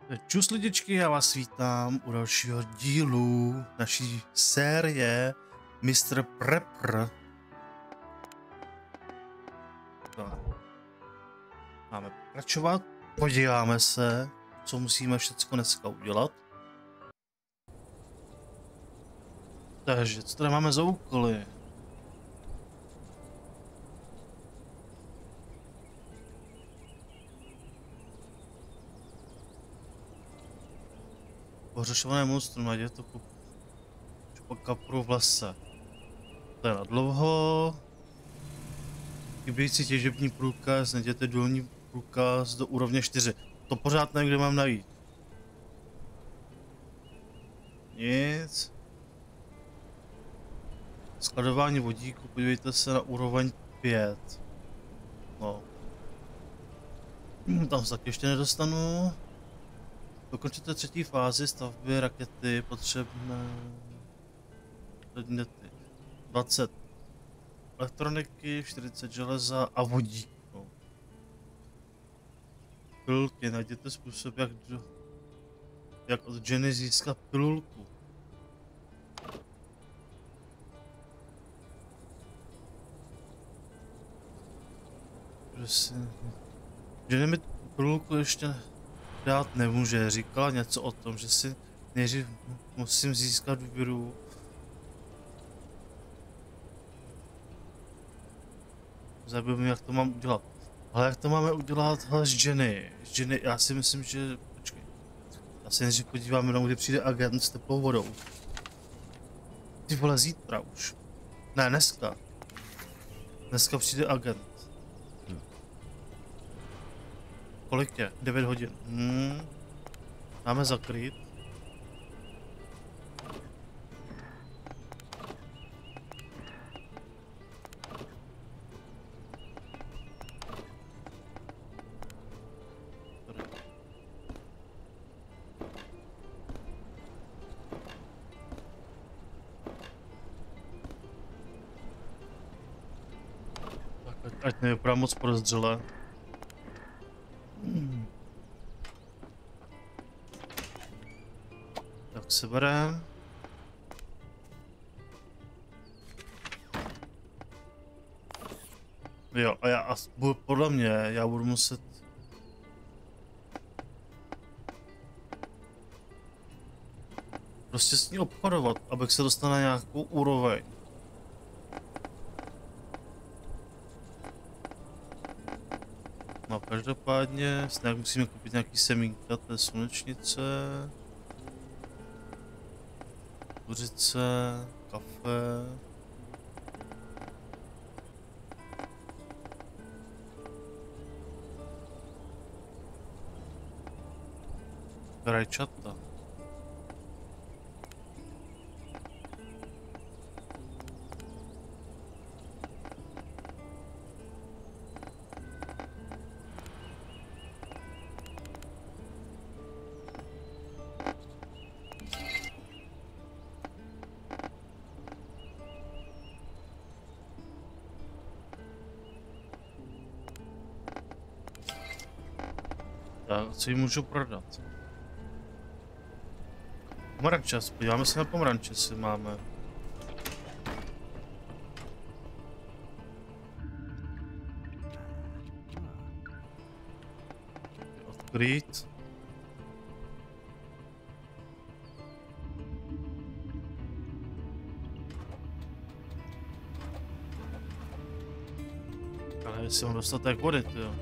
Čus lidičky, já vás vítám u dalšího dílu naší série Mr. Prepper. Tak. Máme pokračovat, podíváme se, co musíme všechno dneska udělat. Takže, co tady máme za úkoly? Pohřešované monstrum, najděte to po kapru v lese. To je na dlouho. Chybějící těžební průkaz, najděte důlní průkaz do úrovně 4. To pořád nevím, kde mám najít. Nic. Skladování vodíku, podívejte se na úroveň 5. No. Tam se taky ještě nedostanu. Dokončete třetí fázi stavby rakety, potřebné předměty. 20 elektroniky, 40 železa a vodíku. Pilulky, najděte způsob, jak od Jenny získat pilulku. Jenny mi pilulku ještě dát nemůže, říkala něco o tom, že si nejdřív musím získat důvěru. Zajímavé mě, jak to mám udělat. Ale jak to máme udělat s Jenny? Já si myslím, že... Počkej. Já se nejdřív podívám jenom, kdy přijde agent s teplou vodou. Ty vole, zítra už. Ne, dneska. Dneska přijde agent. Kolik je? 9 hodin. Máme zakrýt. Tak, ať nevypadá moc podezřele. Tak se bereme. Jo, a podle mě, já budu muset... prostě s ní obchodovat, abych se dostal na nějakou úroveň. No každopádně, snad musíme koupit nějaký semínka, to je slunečnice. Kuřice, kafe. Rajčata. Tak, co jí můžu prodat? Pomaranče, podíváme se na pomaranče, jestli máme. Odkrýt. Ale jestli mám dostatek vody, jo.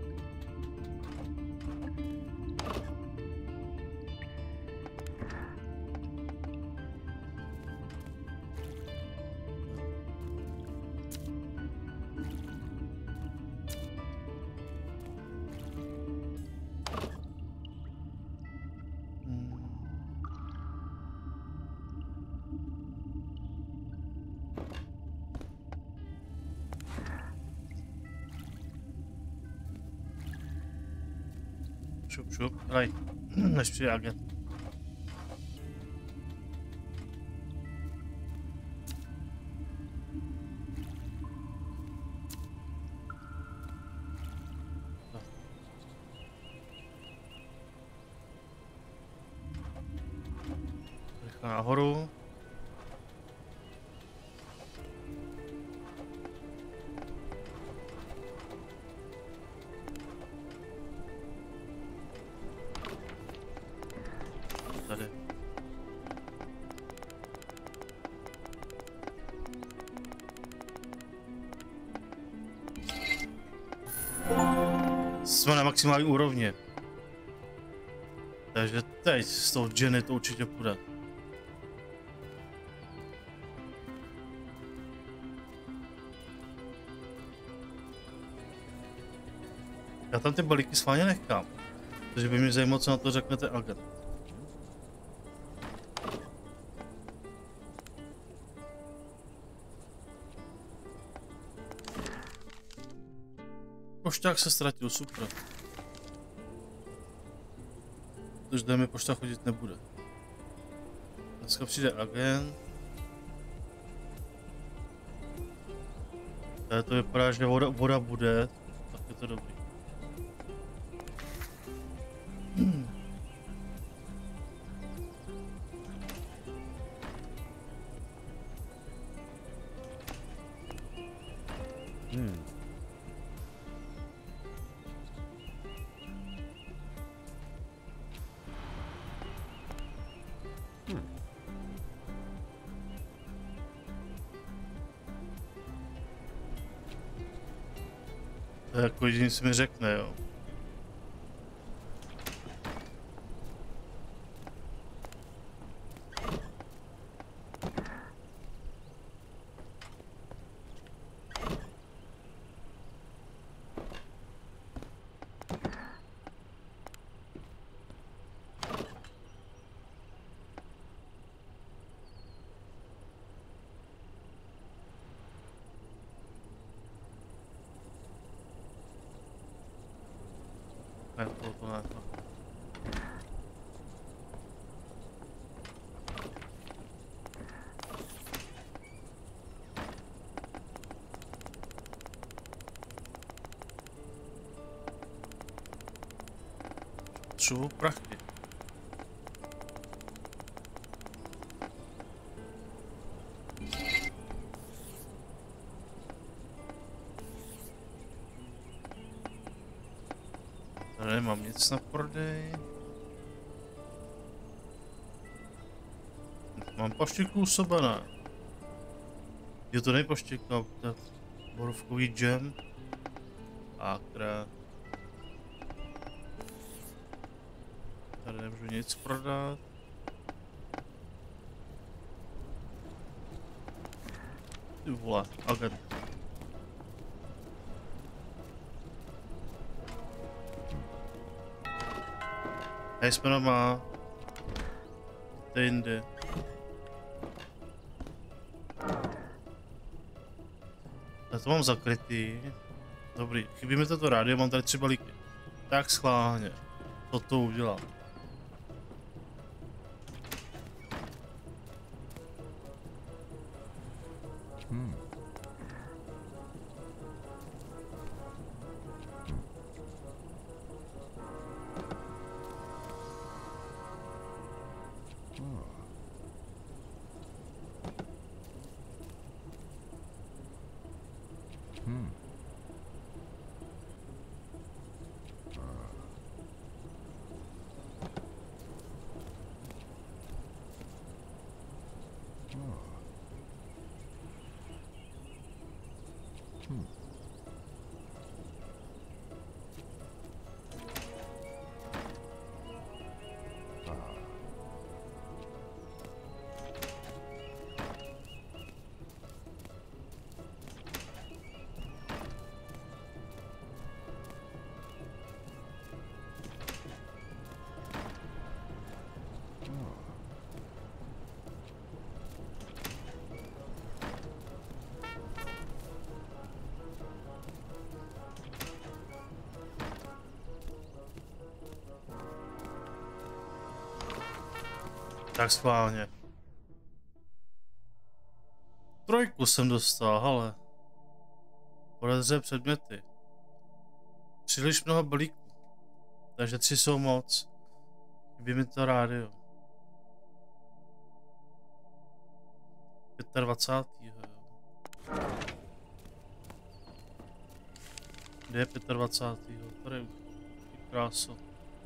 Šup, hraj, než přijde agent. nahoru. Tady. Jsme na maximální úrovni. Takže teď s tou Jenny to určitě půjde. Já tam ty balíky schválně nechám. Takže by mě zajímalo, co na to řeknete agent. Pošťák se ztratil, super. Protože tady mi pošta chodit nebude. Dneska přijde agent. Tady to vypadá, že voda bude, tak je to dobrý. To je jako jediný, co mi řekne, jo. Ne, to ne. Potřebuji prachy. Tady nemám nic na prodej. Mám paštiku u sebe, ne? Je to nejpaštika, to je borovkový džem. Akra. Tady nemůžu nic prodat. Ty vole, agent. Hej, jsme doma. To je jinde. Já to mám zakrytý. Dobrý, chybí mi toto rádio, mám tady 3 balíky. Tak schválně. To udělám. Tak schválně. 3 jsem dostal, ale podezře předměty. Příliš mnoho balíků. Takže 3 jsou moc. Chybí mi to rádio. 25. Kde je 25. Tady krása.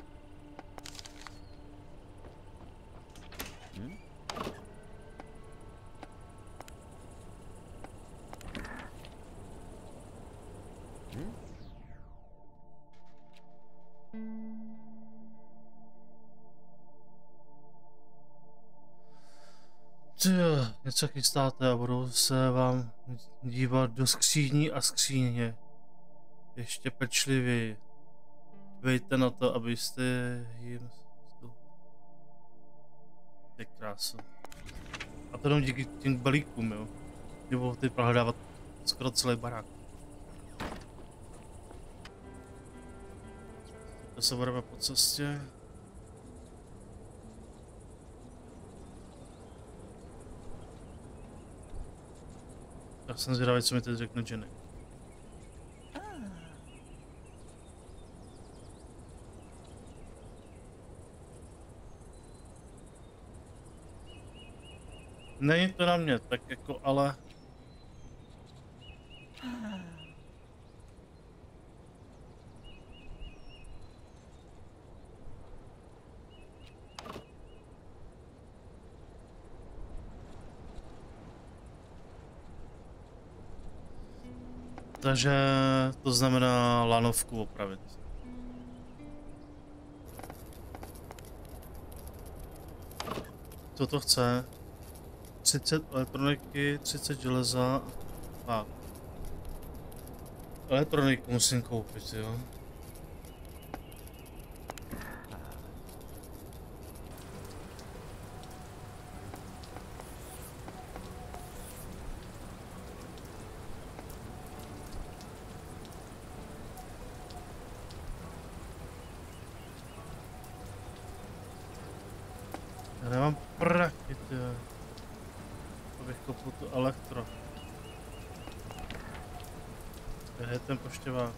Něco chystáte a budou se vám dívat do skříní a skříně. Ještě pečlivěji. Dbejte na to, abyste jim... Ty krásu. A to jenom díky těm balíkům, jo. Nebo ty prohledávat skoro celý barák. To se budeme po cestě. Já jsem zvědavý, co mi teď řekne Jenny. Není to na mě, tak jako ale... Takže to znamená lanovku opravit. Co to chce? 30 elektroniky, 30 železa. Tak. Elektroniku musím koupit, jo. Já nemám prachy, tyjo. Abych koupil tu elektro. Kde je ten poštěvák?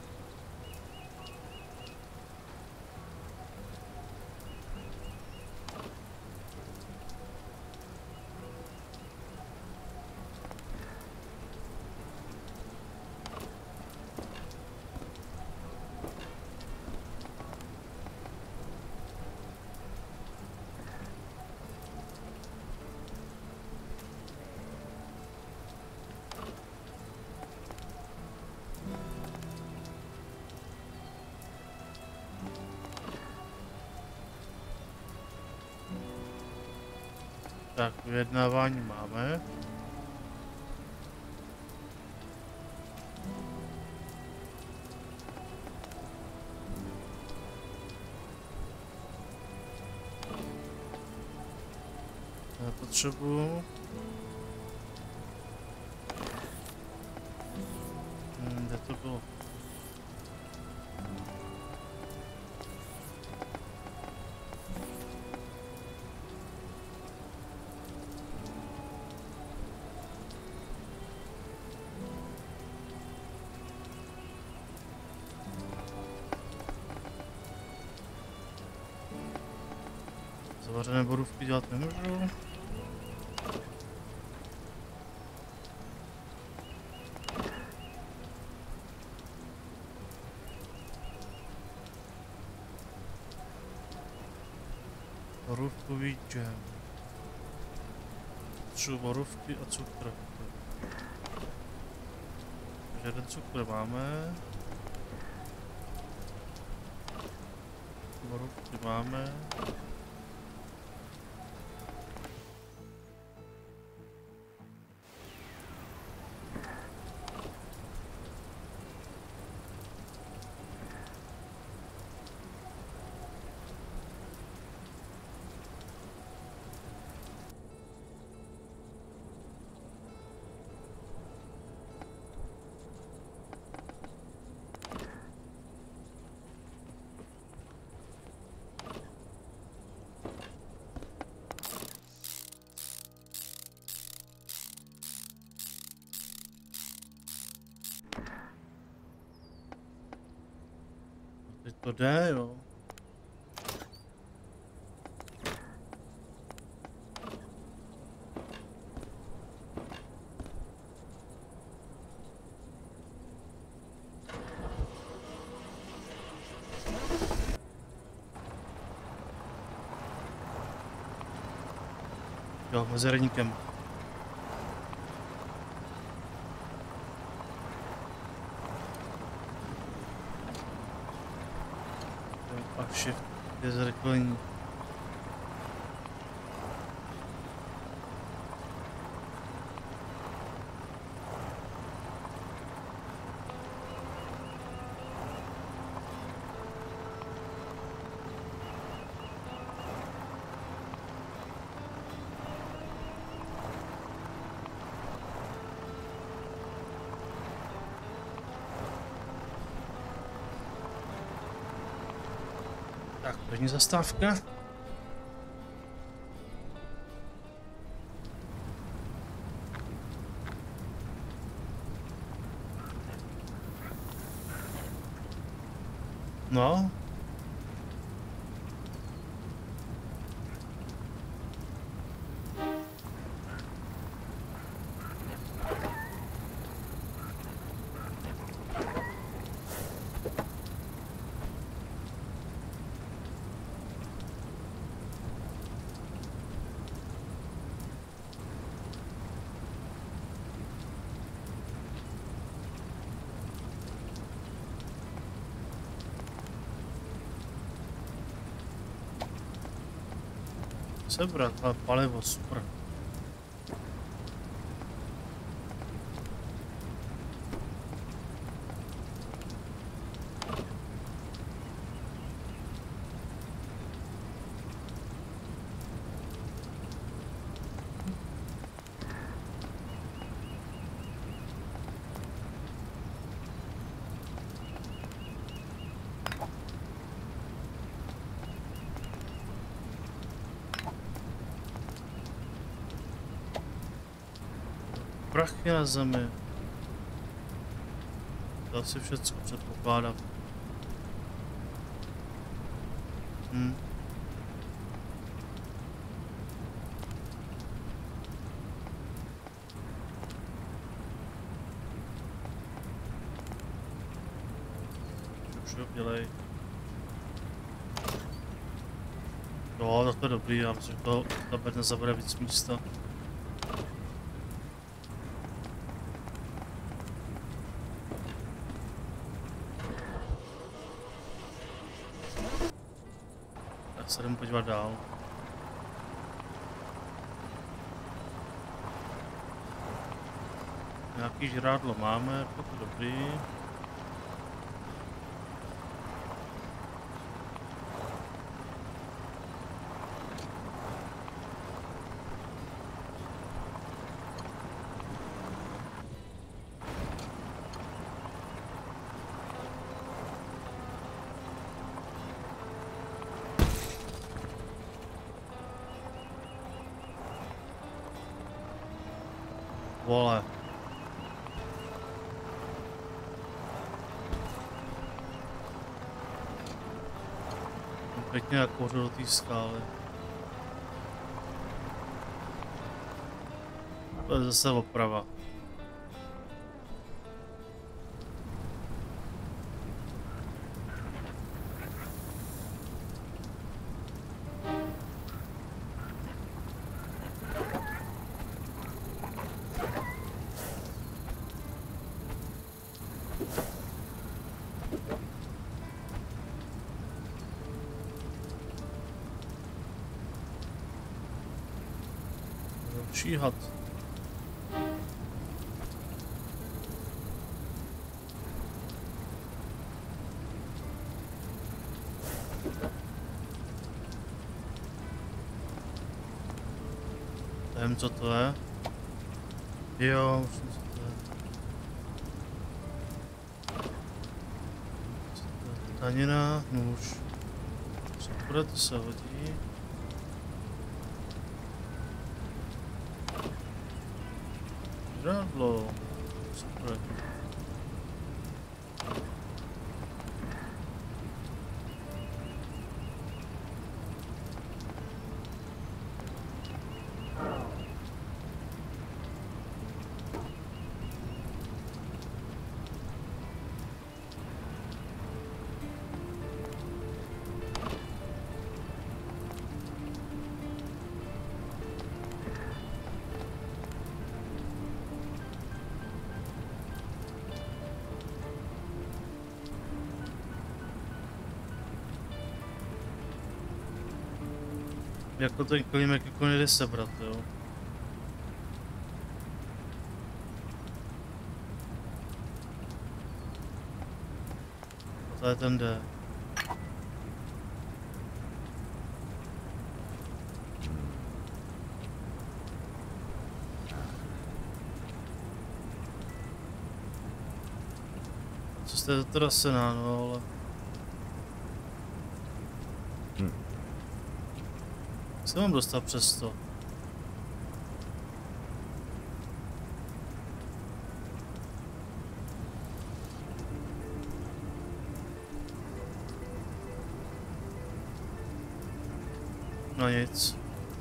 Tak, vyjednávání máme. Já potřebuju... Kde to bylo? Zavařené borůvky dělat nemůžu. Borůvkový džem. Potřebuji borůvky a cukr. Takže jeden cukr máme. Borůvky máme. Teď to jde, jo. Jo, mezi radníkem. A shift je zrychlení. Tak, první zastávka. No. Sebrat, ale palivo, super. Prachy na zemi. To asi všecko předpokládám. Šup, dělej. Jo, tak to je dobrý, já myslím, že to tablet nezabere víc místa. Se jdeme podívat dál. Nějaký žrádlo máme, to je dobrý. Vole. Pěkně jak kořil do té skály. To je zase oprava. Číhat. Nevím, co to je. Jo, už vím, co to je. Tanina, nůž. Super, to se hodí. Žrádlo. Super. jako ten klímek jako nejde sebrat, jo. A to je ten D. Co jste teda sená, no ale... Co mám dostat přes to? No nic.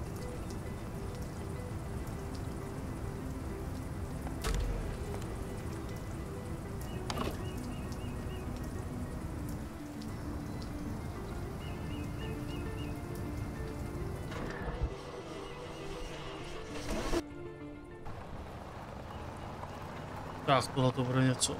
Tak, tohle to bude něco.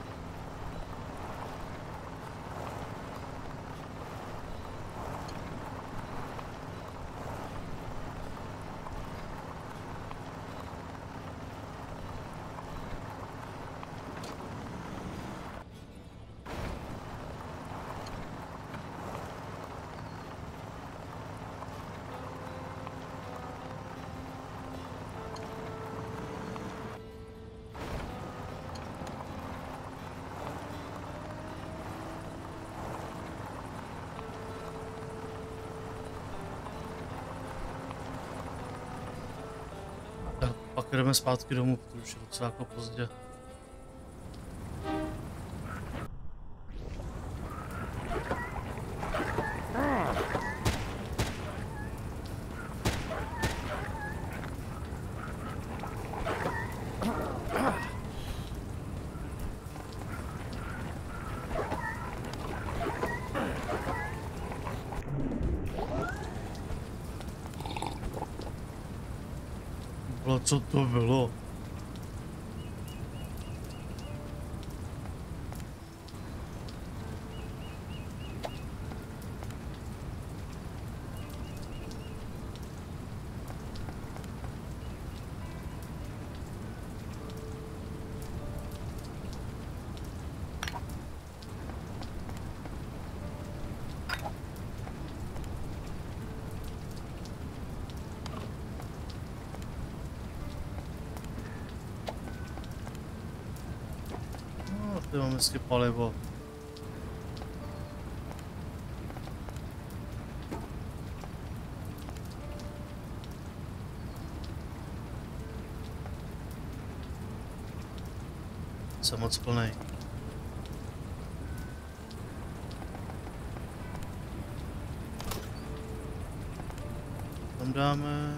Pak jdeme zpátky domů, protože už je docela jako pozdě. Co to bylo? Ty mám hezky palivo. Jsem moc plnej. Tam dáme.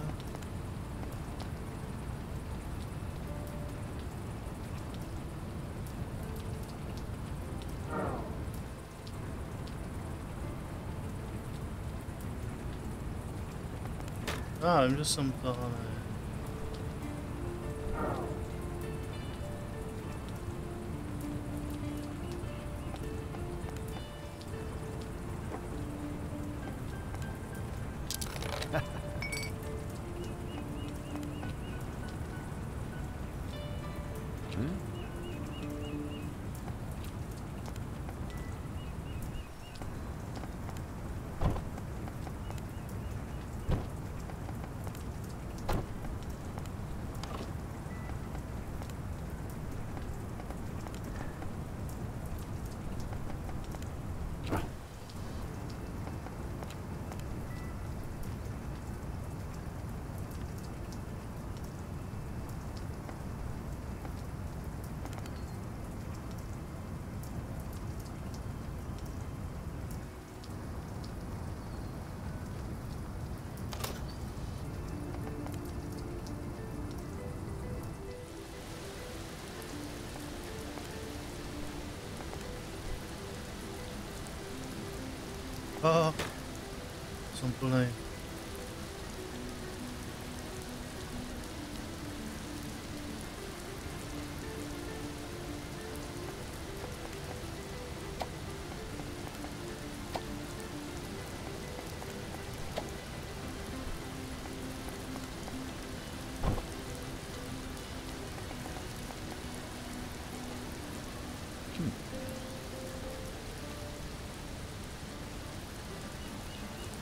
Já vím, že jsem utahaný. Jsem plnej.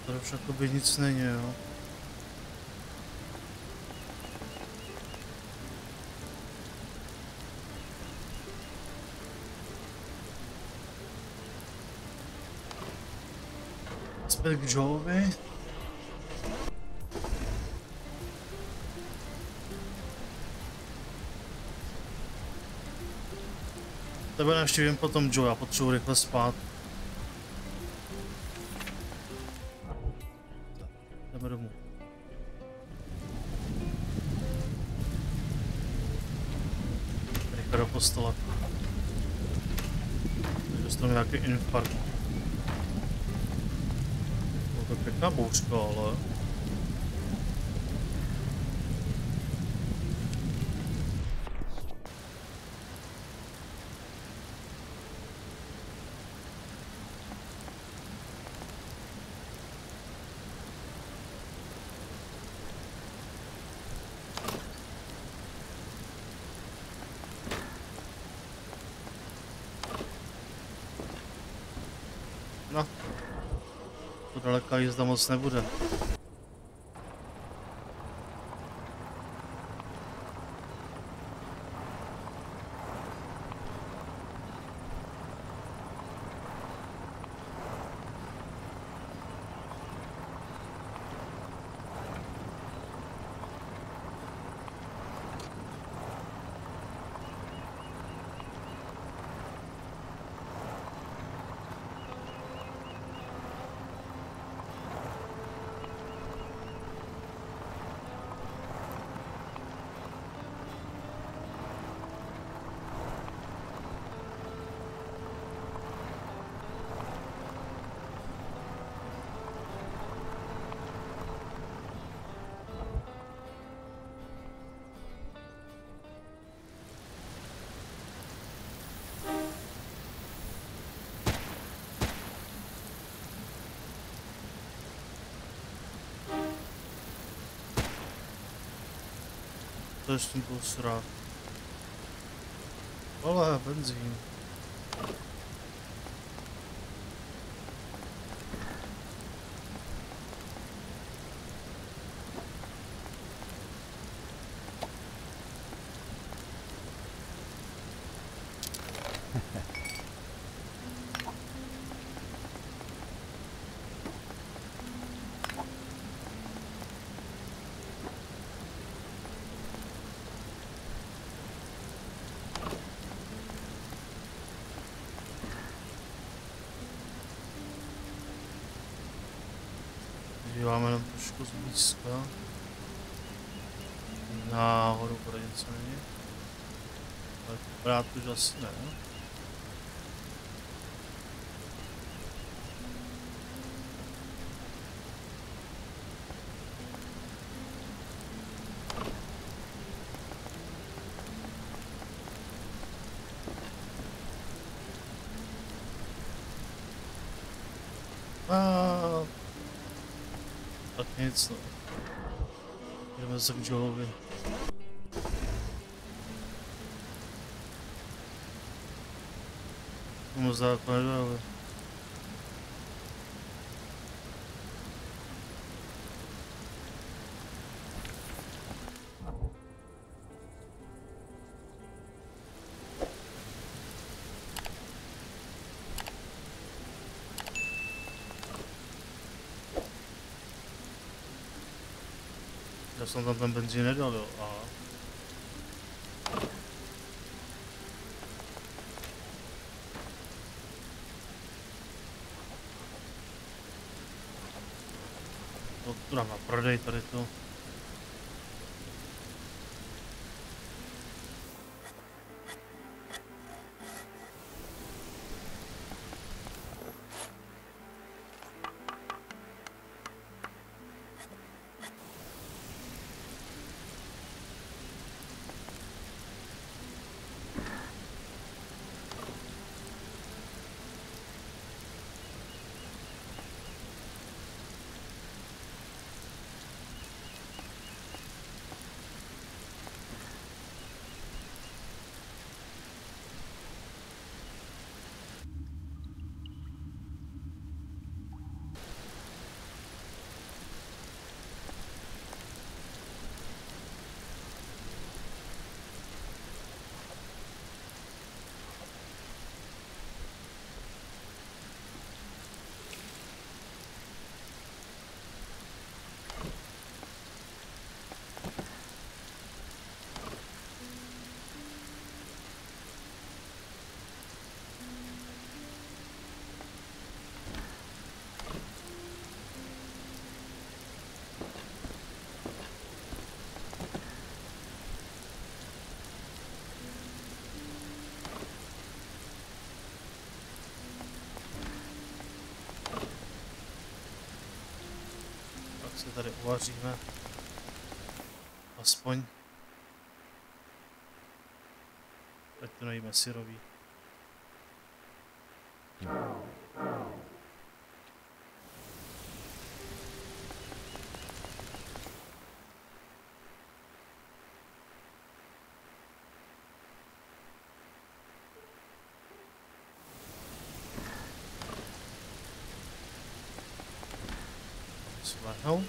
Tady už jakoby nic není, jo. Zpět k Joeovi. Tebe navštívím potom Joe, já potřebuji rychle spát. Tak, jdeme domů. Rychle do postele. Takže dostanu nějaký infarkt. Bylo to pěkná bouřka, ale... No, to daleká jízda moc nebude. To je s tím byl srát. Ale benzín. Díváme jenom trošku zblízka. Nahoru bude něco není. Ale brát už asi ne. Tak nic, no. Jdeme se k Joeovi. Mu zákon nedali. Já jsem tam ten benzín nedal, jo. Aha. To tu dám na prodej tady to. tady uvaříme. Aspoň. Ať to nejíme syrový. Zvládnout.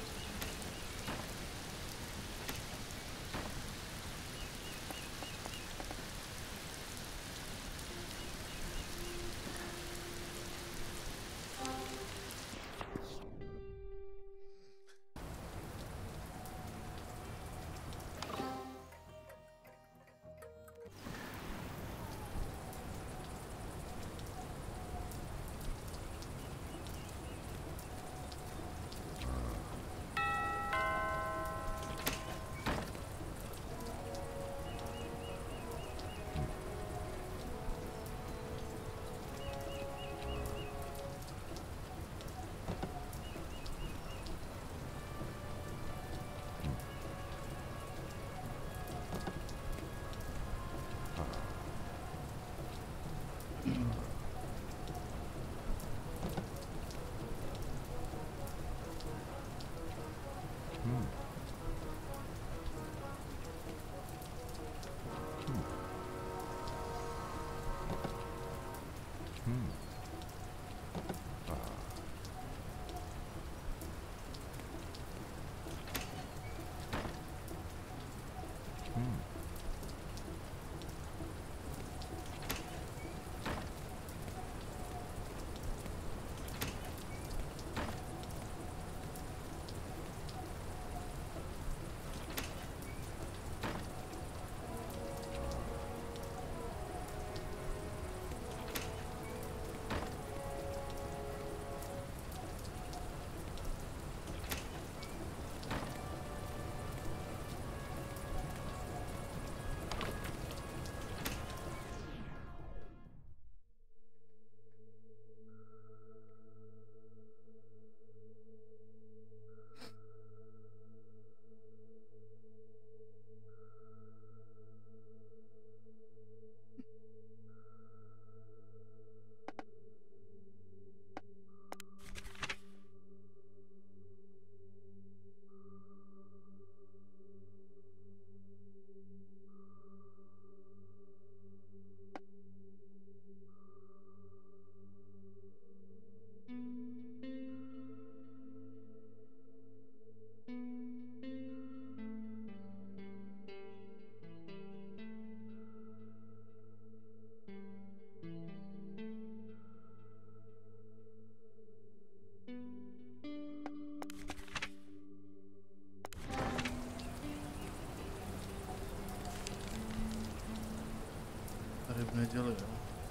Tady v neděli, jo.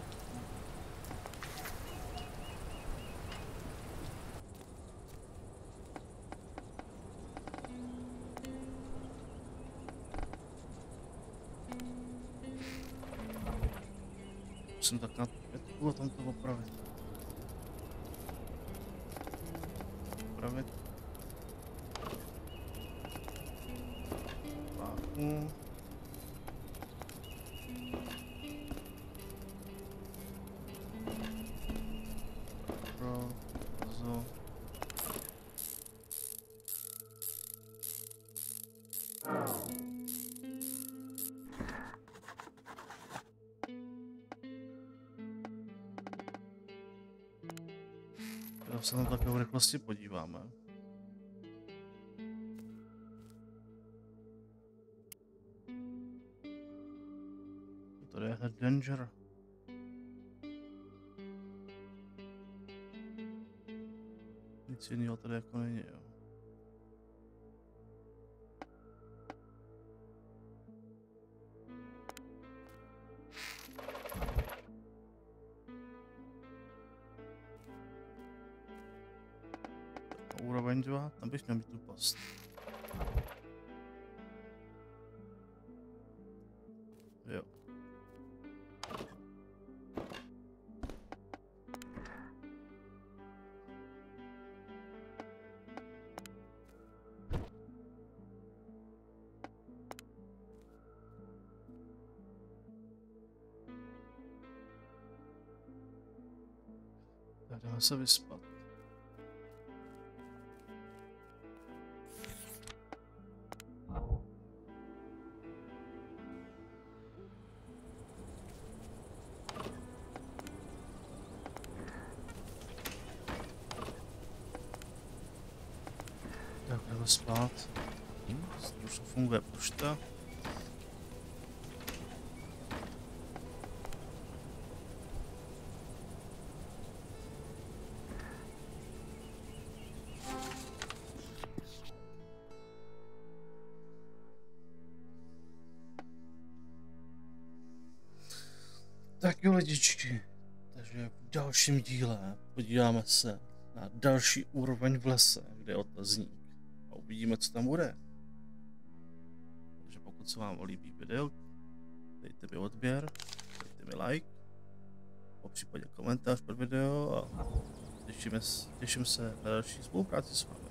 Musím tak na 5 a tam to opravit. Opravit. Páku. Já se tam také v rychlosti podíváme. Tady je hned danger. Nic jiného tady jako není, jo. Úroveň 2, tam bych měl mít tu post. Jo. Jdeme se vyspat. Tak jdeme spát. Už to funguje pošta. Tak jo lidičky, takže v dalším díle podíváme se na další úroveň v lese, kde je otazník a uvidíme, co tam bude. Takže pokud se vám líbí video, dejte mi odběr, dejte mi like, popřípadě komentář pod video a těším se na další spolupráci s vámi.